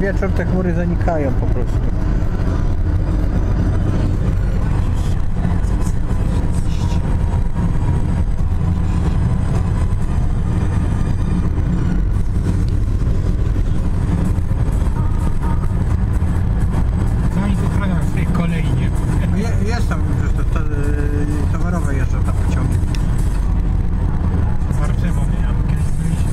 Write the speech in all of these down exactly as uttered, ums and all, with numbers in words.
wieczór te chmury zanikają po prostu. Jest tam, że to, to, towarowe jeżdżą tam pociągi. Warczywo miałem, kiedyś byliśmy.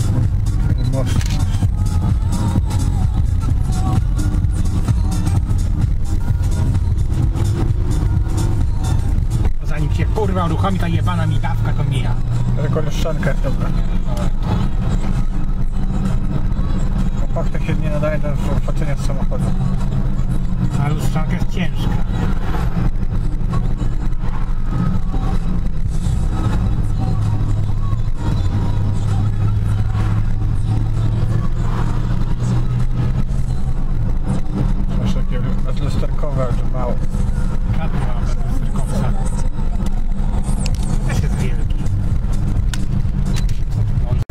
Most. Zanim się kurwa uruchomi ta jebana migawka, to mija. Tylko lustrzanka jest dobra. Opachta się nie nadaje do wchodzenia z samochodu. A lustrzanka jest ciężka. Masz takie lusterkowe, ale mało. Żadna bez lusterkowca. To też jest wielki. Co tu może?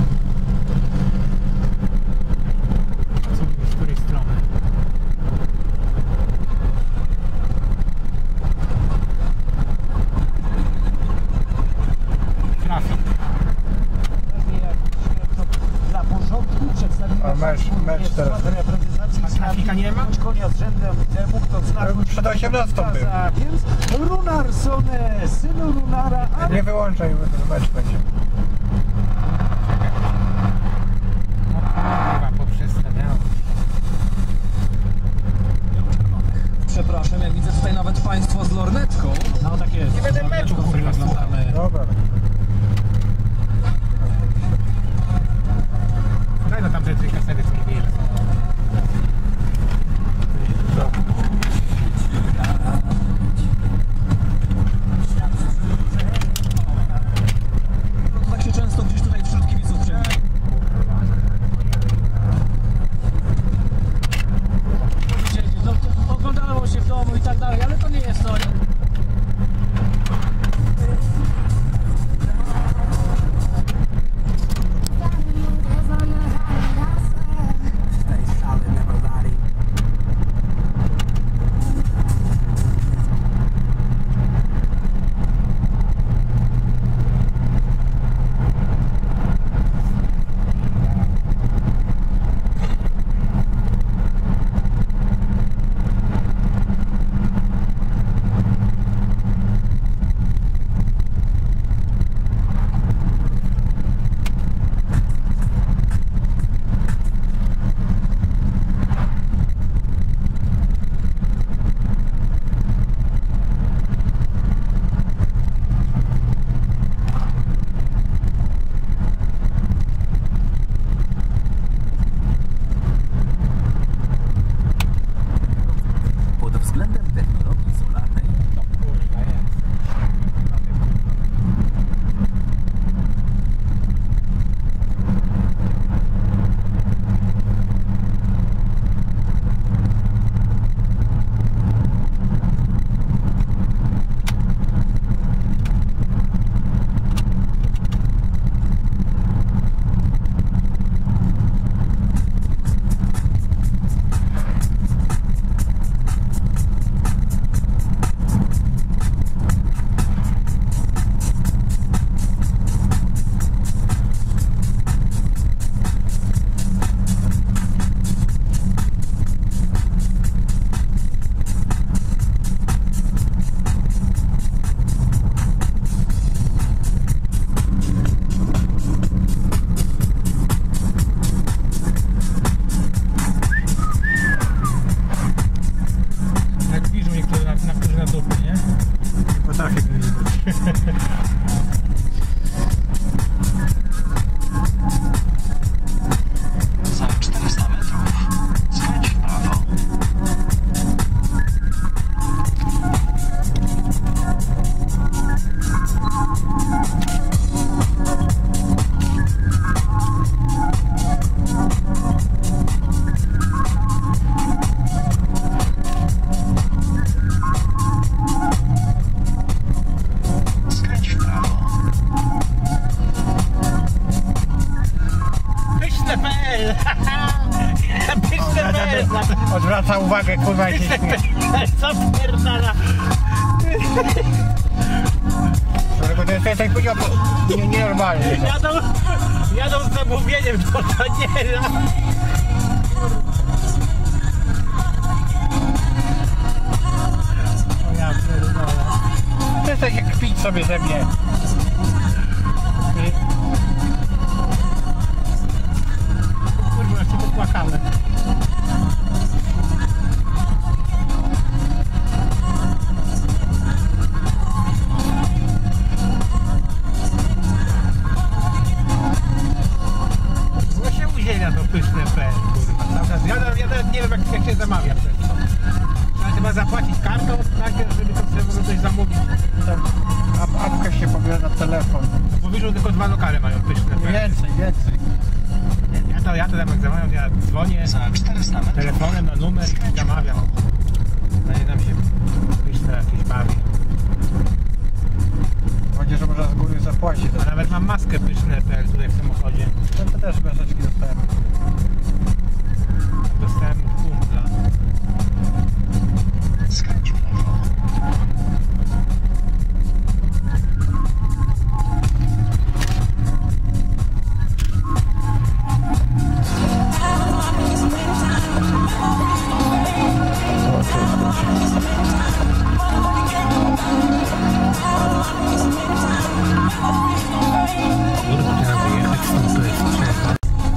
Co, z której strony? Trafik. Dla porządku przedstawimy A mecz, mecz teraz. reprezentacji A trafika nie ma? konia z rzędem temu, kto znaku Przed osiemnastą był. Więc Runarsson, synu Runara, a Nie wyłączaj, bo ten mecz będzie. No kurwa, poprzestawiało. Przepraszam, jak widzę tutaj nawet państwo z lornetką. no tak jest. Nie będę meczu, kurwa, słuchał. Dobra. Daj no tam te dwie kasety, co mówili, że są. Tak się często gdzieś tutaj wśród kibiców przewija. No, to oglądało się w domu i tak dalej, ale to nie jest to. Pod względem technologii solarnej To kurwa jest. Jak piszą niektórzy na, na, którzy na dupy, nie? Nie potrafię go widzieć. za czterysta metrów skręć w prawo. Skręć w prawo. Pyszne P L! Pyszne P L! Odwraca uwagę, kurwa, i się śmieje. Co pierdala? Dlatego to jest ja tak powiedział, nie, nienormalnie. Jadą, jadą z zamówieniem, to to nie da. O ja pierdolę. Przestań się kpić sobie ze mnie. zamawia to pyszne P L, kurwa. Cały czas, ja, ja nawet nie wiem jak, jak się zamawia przez to. Trzeba chyba zapłacić kartą najpierw, żeby to sobie mogło coś zamówić. Tak, ap- apka się pobiera na telefon. Bo widzą, tylko dwa lokale mają pyszne P L. Więcej, więcej. Ja to, ja to tam jak zamawiam, ja dzwonię Za czterysta metrów telefonem na numer i zamawiam. Daje nam się pyszne jakieś bawi. Będzie, że można z góry zapłacić. A nawet mam maskę pyszne P L tutaj w samochodzie. No to też maseczki dostałem. Dostałem od kumpla. skręć w lewo. Kurwa, trzeba wyjechać stąd, to jest przerwa.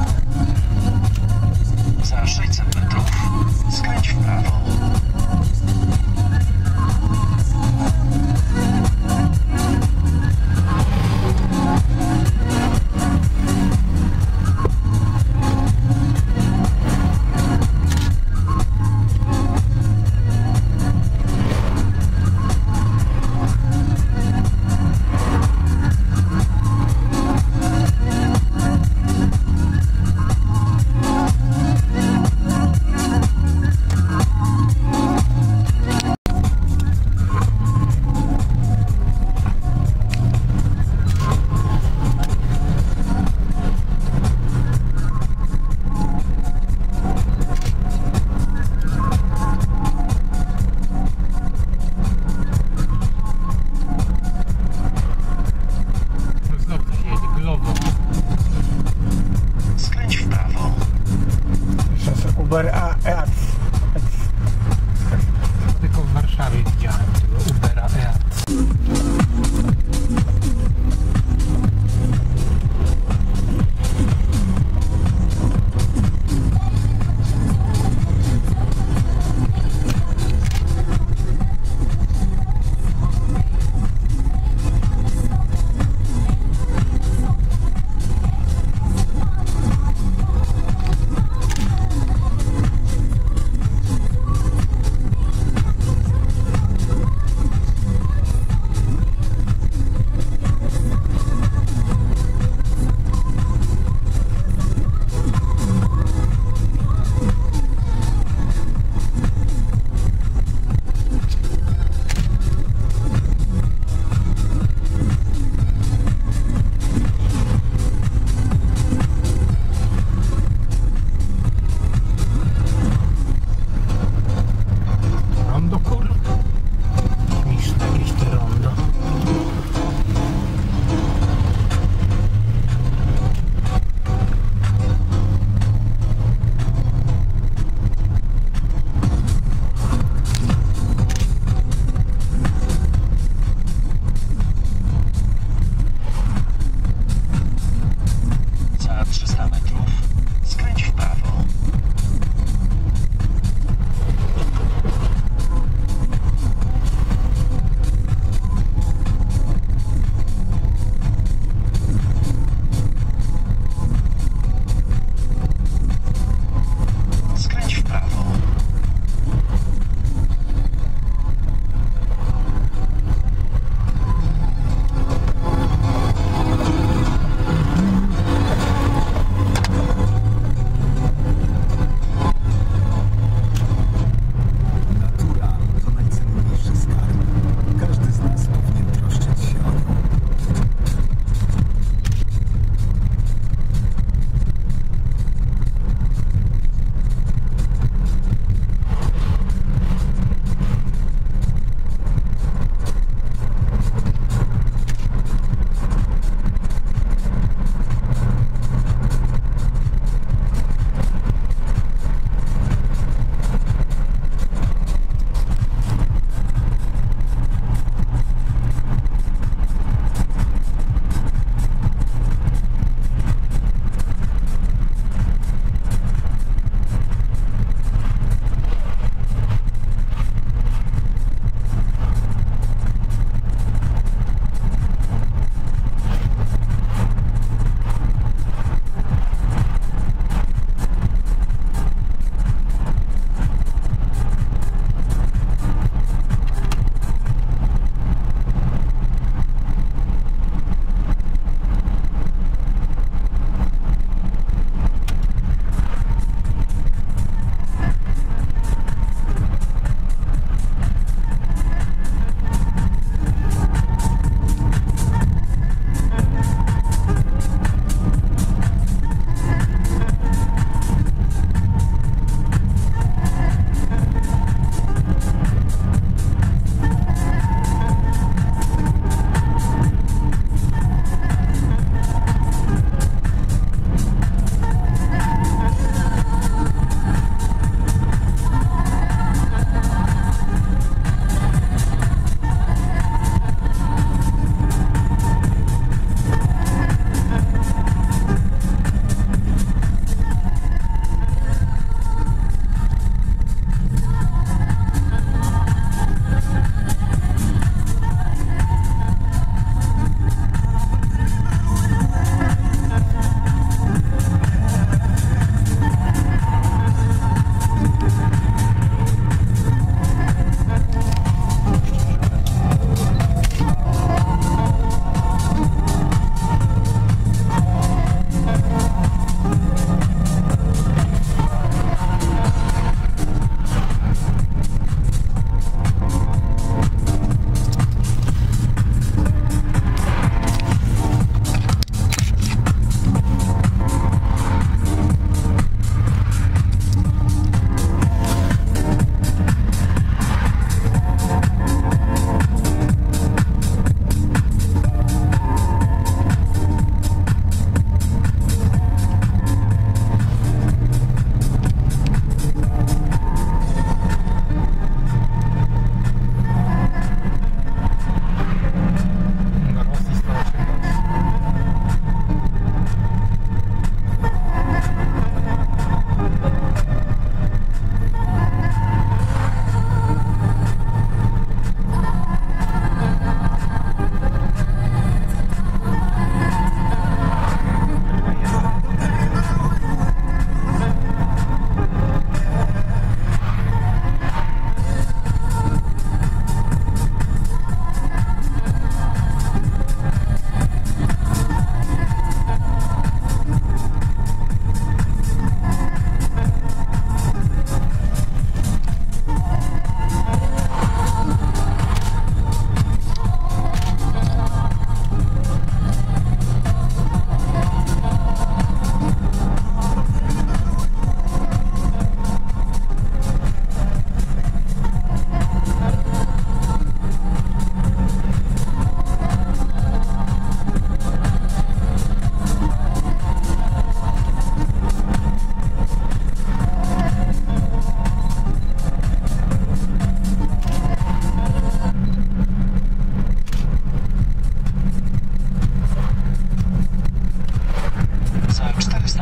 Za sześćset metrów skręć w prawo. No znowu się jedzie, Glovo. Skręć w prawo. Jeszcze z Uber A Eats. Tylko w Warszawie widziałem tego Ubera E A. Rondo, kurwa. Śmieszne jakieś te rondo. Za trzysta metrów skręć w prawo. Skręć w prawo.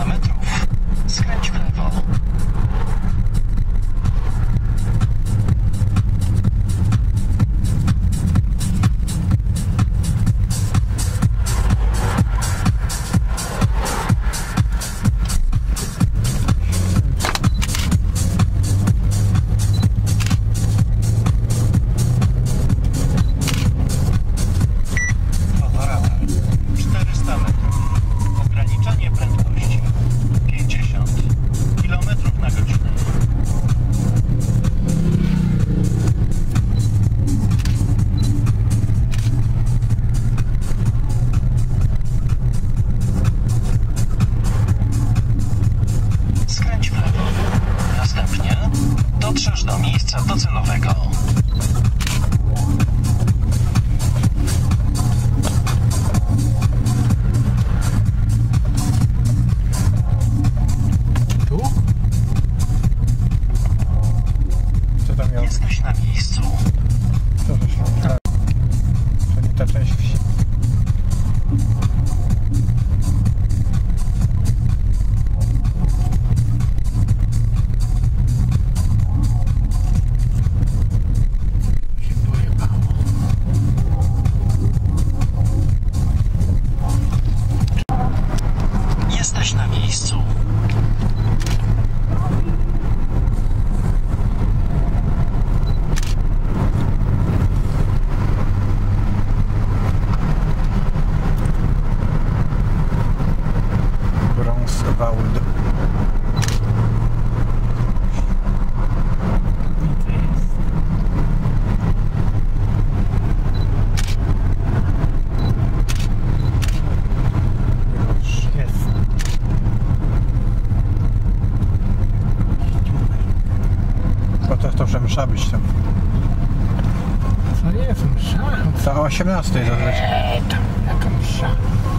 metrów. Skręć w lewo. Fotoradar. czterysta metrów. Ograniczenie prędkości pięćdziesiąt kilometrów na godzinę. Skręć w lewo. Następnie dotrzesz do miejsca docelowego. Tu? Co tam miał? Jesteś na miejscu. Co żeś miał? Tak. To nie ta część wsi. Się pojebało. Jesteś na miejscu. Brąswald. Jest. Po to to, że msza być tam. Co jest msza? Za osiemnastej zazwyczaj. Eee, tam jaka msza.